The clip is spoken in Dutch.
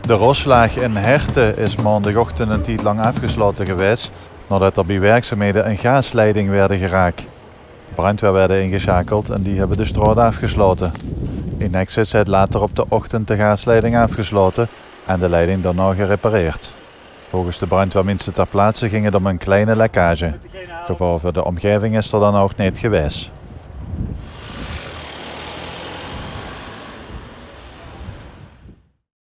De Roslaag in Herten is maandagochtend een tijd lang afgesloten geweest nadat er bij werkzaamheden een gasleiding werden geraakt. De brandweer werden ingeschakeld en die hebben de straat afgesloten. In Exit is later op de ochtend de gasleiding afgesloten en de leiding daarna gerepareerd. Volgens de brandweermensen ter plaatse ging het om een kleine lekkage. Gevaar voor de omgeving is er dan ook niet geweest.